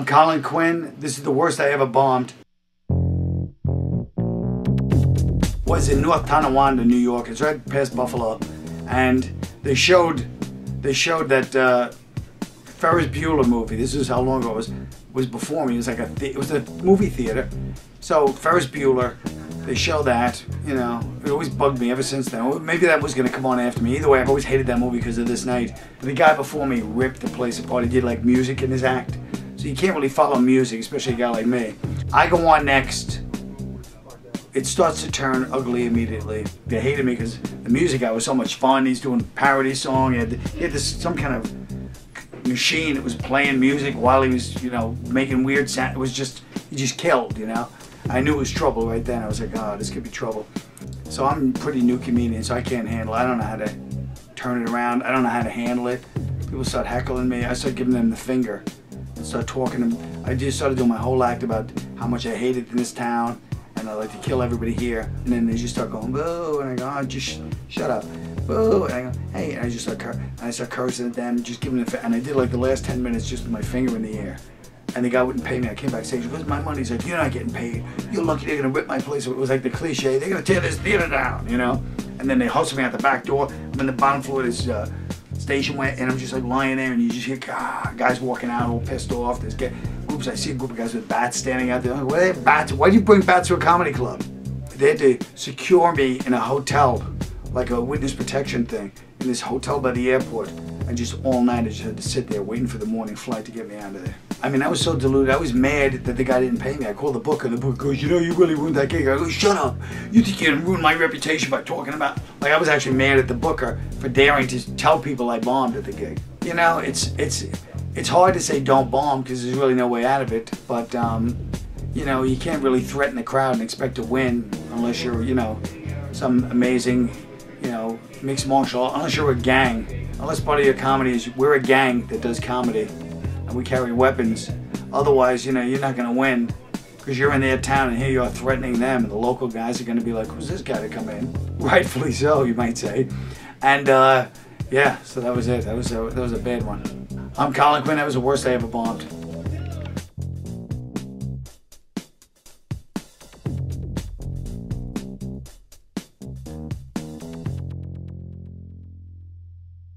I'm Colin Quinn. This is the worst I ever bombed. Was in North Tonawanda, New York. It's right past Buffalo, and they showed that Ferris Bueller movie. This is how long ago it was before me. It was like it was a movie theater. So Ferris Bueller, they show that. You know, it always bugged me ever since then. Maybe that was gonna come on after me. Either way, I've always hated that movie because of this night. But the guy before me ripped the place apart. He did like music in his act, so you can't really follow music, especially a guy like me. I go on next. It starts to turn ugly immediately. They hated me because the music guy was so much fun. He's doing a parody song. He had this some kind of machine that was playing music while he was, you know, making weird sound. It was just, he just killed, you know. I knew it was trouble right then. I was like, oh, this could be trouble. So I'm a pretty new comedian, so I can't handle it. I don't know how to turn it around. I don't know how to handle it. People start heckling me. I start giving them the finger and start talking to them. I just started doing my whole act about how much I hated in this town. And I like to kill everybody here. And then they just start going, boo, and I go, oh, just shut up, boo, and I go, hey, and I just start cursing at them, just giving them, and I did like the last 10 minutes just with my finger in the air. And the guy wouldn't pay me. I came backstage, where's my money? He's like, you're not getting paid. You're lucky they're gonna rip my place. It was like the cliche, they're gonna tear this theater down, you know? And then they hustle me out the back door. I'm in the bottom floor of this station went, and I'm just like lying there, and you just hear guys walking out all pissed off. There's groups. I see a group of guys with bats standing out there. I'm like, where are they bats? Why do you bring bats to a comedy club? They had to secure me in a hotel, like a witness protection thing, in this hotel by the airport. And just all night I just had to sit there waiting for the morning flight to get me out of there. I mean, I was so deluded. I was mad that the guy didn't pay me. I called the booker, and the booker goes, you know, you really ruined that gig. I go, shut up. You think you're gonna ruin my reputation by talking about... Like, I was actually mad at the booker for daring to tell people I bombed at the gig. You know, it's hard to say don't bomb because there's really no way out of it. But, you know, you can't really threaten the crowd and expect to win unless you're, you know, some amazing, you know, mixed martial art. Unless you're a gang. Unless part of your comedy is we're a gang that does comedy. And we carry weapons. Otherwise, you know, you're not gonna win because you're in their town and here you are threatening them, and the local guys are gonna be like, who's this guy to come in? Rightfully so, you might say. And yeah, so that was it. That was a bad one. I'm Colin Quinn. That was the worst I ever bombed.